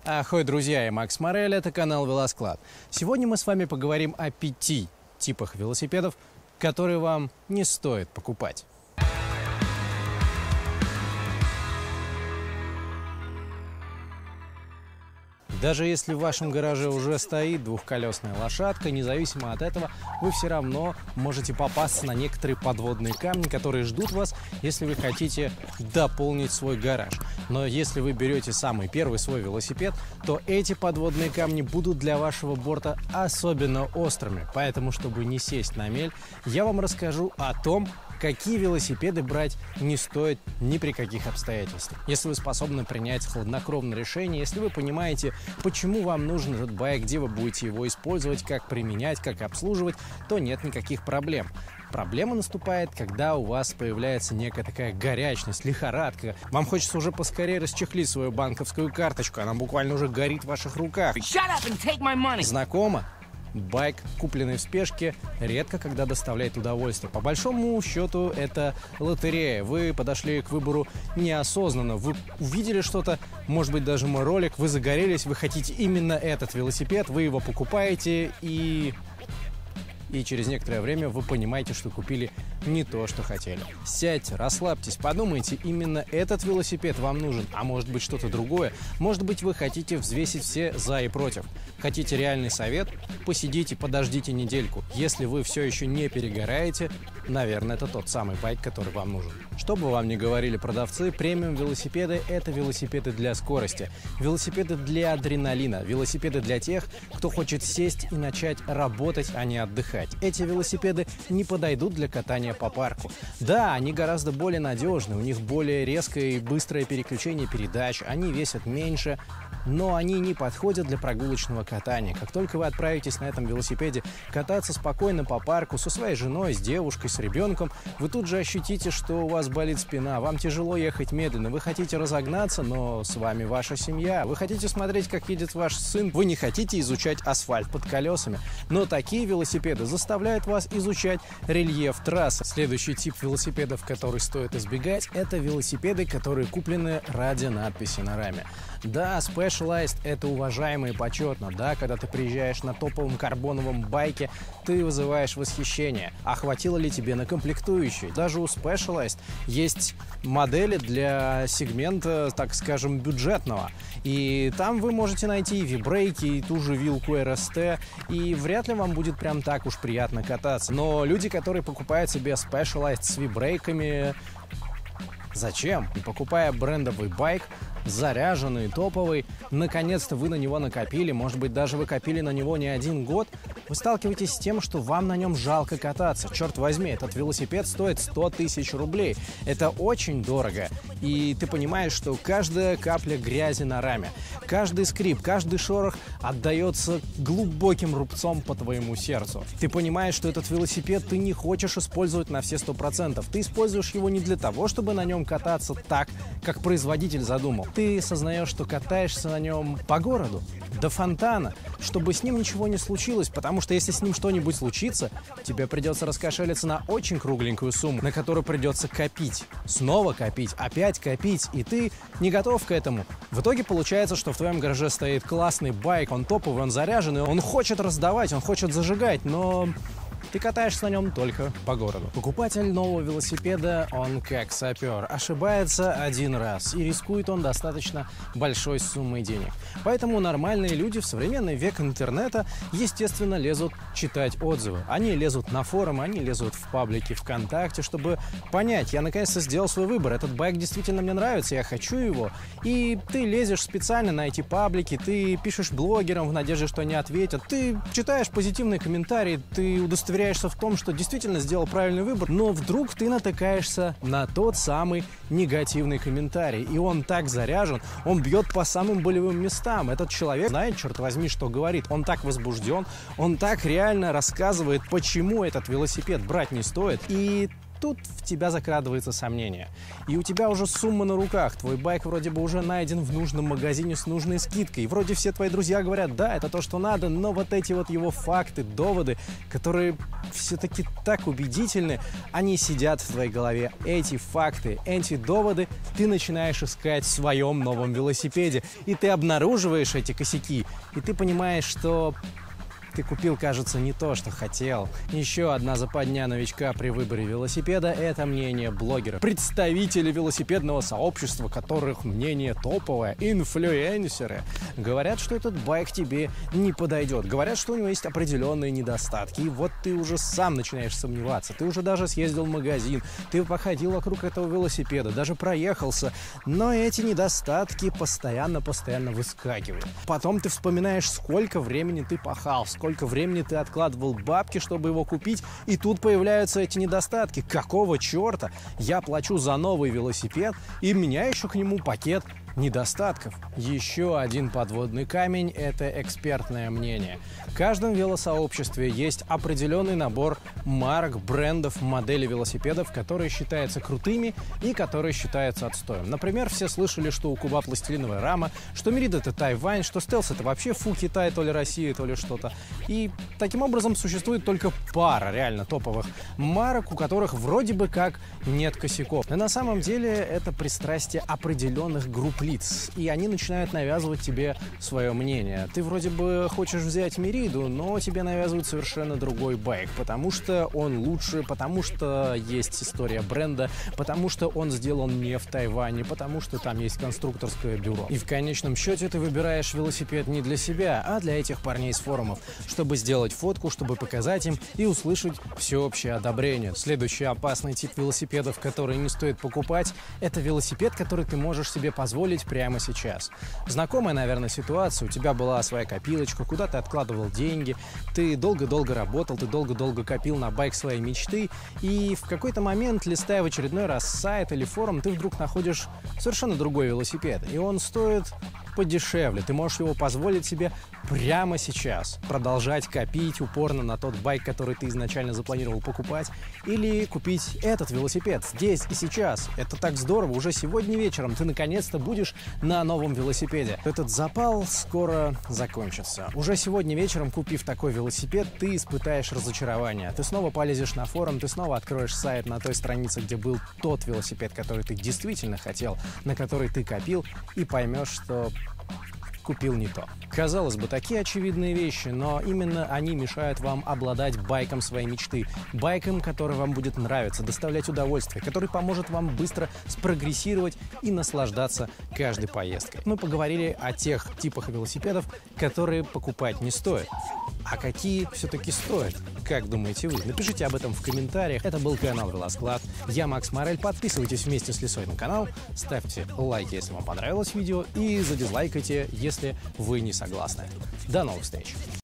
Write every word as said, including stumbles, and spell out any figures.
Ахой, друзья, я Макс Морель, это канал Велосклад. Сегодня мы с вами поговорим о пяти типах велосипедов, которые вам не стоит покупать. Даже если в вашем гараже уже стоит двухколесная лошадка, независимо от этого, вы все равно можете попасться на некоторые подводные камни, которые ждут вас, если вы хотите дополнить свой гараж. Но если вы берете самый первый свой велосипед, то эти подводные камни будут для вашего борта особенно острыми. Поэтому, чтобы не сесть на мель, я вам расскажу о том, какие велосипеды брать не стоит ни при каких обстоятельствах. Если вы способны принять хладнокровное решение, если вы понимаете, почему вам нужен этот байк, где вы будете его использовать, как применять, как обслуживать, то нет никаких проблем. Проблема наступает, когда у вас появляется некая такая горячность, лихорадка. Вам хочется уже поскорее расчехлить свою банковскую карточку, она буквально уже горит в ваших руках. Знакомо? Байк, купленный в спешке, редко когда доставляет удовольствие. По большому счету, это лотерея. Вы подошли к выбору неосознанно. Вы увидели что-то, может быть, даже мой ролик, вы загорелись, вы хотите именно этот велосипед, вы его покупаете и... И через некоторое время вы понимаете, что купили не то, что хотели. Сядьте, расслабьтесь, подумайте, именно этот велосипед вам нужен, а может быть что-то другое. Может быть, вы хотите взвесить все за и против. Хотите реальный совет? Посидите, подождите недельку. Если вы все еще не перегораете, наверное, это тот самый байк, который вам нужен. Что бы вам ни говорили продавцы, премиум-велосипеды – это велосипеды для скорости, велосипеды для адреналина, велосипеды для тех, кто хочет сесть и начать работать, а не отдыхать. Эти велосипеды не подойдут для катания по парку. Да, они гораздо более надежны, у них более резкое и быстрое переключение передач, они весят меньше, но они не подходят для прогулочного катания. Как только вы отправитесь на этом велосипеде кататься спокойно по парку со своей женой, с девушкой, с ребенком, вы тут же ощутите, что у вас болит спина, вам тяжело ехать медленно, вы хотите разогнаться, но с вами ваша семья, вы хотите смотреть, как едет ваш сын, вы не хотите изучать асфальт под колесами, но такие велосипеды заставляют вас изучать рельеф трассы. Следующий тип велосипедов, который стоит избегать, это велосипеды, которые куплены ради надписи на раме. Да, Specialized — это уважаемо и почетно. Да, когда ты приезжаешь на топовом карбоновом байке, ты вызываешь восхищение. А хватило ли тебе на комплектующие? Даже у Specialized есть модели для сегмента, так скажем, бюджетного. И там вы можете найти и вибрейки, и ту же вилку эр эс тэ, и вряд ли вам будет прям так уж приятно кататься. Но люди, которые покупают себе Specialized с вибрейками, зачем? И покупая брендовый байк, заряженный, топовый, наконец-то вы на него накопили, может быть, даже вы копили на него не один год, вы сталкиваетесь с тем, что вам на нем жалко кататься. Черт возьми, этот велосипед стоит сто тысяч рублей. Это очень дорого. И ты понимаешь, что каждая капля грязи на раме, каждый скрип, каждый шорох отдается глубоким рубцом по твоему сердцу. Ты понимаешь, что этот велосипед ты не хочешь использовать на все сто процентов. Ты используешь его не для того, чтобы на нем кататься так, как производитель задумал. Ты сознаешь, что катаешься на нем по городу, до фонтана, чтобы с ним ничего не случилось, потому что если с ним что-нибудь случится, тебе придется раскошелиться на очень кругленькую сумму, на которую придется копить, снова копить, опять копить, и ты не готов к этому. В итоге получается, что в твоем гараже стоит классный байк, он топовый, он заряженный, он хочет раздавать, он хочет зажигать, но... ты катаешься на нем только по городу. Покупатель нового велосипеда, он как сапер, ошибается один раз, и рискует он достаточно большой суммой денег. Поэтому нормальные люди в современный век интернета, естественно, лезут читать отзывы. Они лезут на форумы, они лезут в паблики ВКонтакте, чтобы понять, я наконец-то сделал свой выбор, этот байк действительно мне нравится, я хочу его. И ты лезешь специально на эти паблики, ты пишешь блогерам в надежде, что они ответят, ты читаешь позитивные комментарии, ты удостоверяешься в том, что действительно сделал правильный выбор, но вдруг ты натыкаешься на тот самый негативный комментарий, и он так заряжен, он бьет по самым болевым местам. Этот человек знает, черт возьми, что говорит, он так возбужден, он так реально рассказывает, почему этот велосипед брать не стоит, и тут в тебя закрадывается сомнение. И у тебя уже сумма на руках, твой байк вроде бы уже найден в нужном магазине с нужной скидкой. И вроде все твои друзья говорят, да, это то, что надо, но вот эти вот его факты, доводы, которые все-таки так убедительны, они сидят в твоей голове. Эти факты, эти доводы ты начинаешь искать в своем новом велосипеде. И ты обнаруживаешь эти косяки, и ты понимаешь, что ты купил, кажется, не то, что хотел. Еще одна западня новичка при выборе велосипеда – это мнение блогера. Представители велосипедного сообщества, которых мнение топовое, инфлюенсеры, говорят, что этот байк тебе не подойдет. Говорят, что у него есть определенные недостатки. И вот ты уже сам начинаешь сомневаться. Ты уже даже съездил в магазин, ты походил вокруг этого велосипеда, даже проехался. Но эти недостатки постоянно-постоянно выскакивают. Потом ты вспоминаешь, сколько времени ты пахал, сколько Сколько времени ты откладывал бабки, чтобы его купить, и тут появляются эти недостатки. Какого черта? Я плачу за новый велосипед, и у меня еще к нему пакет недостатков. Еще один подводный камень – это экспертное мнение. В каждом велосообществе есть определенный набор марок, брендов, моделей велосипедов, которые считаются крутыми и которые считаются отстоем. Например, все слышали, что у Куба пластилиновая рама, что Мерид – это Тайвань, что Стелс – это вообще фу Китай, то ли Россия, то ли что-то. И таким образом существует только пара реально топовых марок, у которых вроде бы как нет косяков. Но на самом деле это пристрастие определенных групп лиц, и они начинают навязывать тебе свое мнение. Ты вроде бы хочешь взять Мериду, но тебе навязывают совершенно другой байк, потому что он лучше, потому что есть история бренда, потому что он сделан не в Тайване, потому что там есть конструкторское бюро. И в конечном счете ты выбираешь велосипед не для себя, а для этих парней с форумов, чтобы сделать фотку, чтобы показать им и услышать всеобщее одобрение. Следующий опасный тип велосипедов, который не стоит покупать, это велосипед, который ты можешь себе позволить прямо сейчас. Знакомая, наверное, ситуация. У тебя была своя копилочка, куда ты откладывал деньги, ты долго-долго работал, ты долго-долго копил на байк своей мечты, и в какой-то момент, листая в очередной раз сайт или форум, ты вдруг находишь совершенно другой велосипед, и он стоит подешевле. Ты можешь его позволить себе прямо сейчас. Продолжать копить упорно на тот байк, который ты изначально запланировал покупать, или купить этот велосипед здесь и сейчас. Это так здорово. Уже сегодня вечером ты наконец-то будешь на новом велосипеде. Этот запал скоро закончится. Уже сегодня вечером, купив такой велосипед, ты испытаешь разочарование. Ты снова полезешь на форум, ты снова откроешь сайт на той странице, где был тот велосипед, который ты действительно хотел, на который ты копил, и поймешь, что купил не то. Казалось бы, такие очевидные вещи, но именно они мешают вам обладать байком своей мечты. Байком, который вам будет нравиться, доставлять удовольствие, который поможет вам быстро спрогрессировать и наслаждаться каждой поездкой. Мы поговорили о тех типах велосипедов, которые покупать не стоит. А какие все-таки стоят? Как думаете вы? Напишите об этом в комментариях. Это был канал Велосклад. Я Макс Морель. Подписывайтесь вместе с Лисой на канал, ставьте лайк, если вам понравилось видео, и задизлайкайте, если вы не согласны. До новых встреч!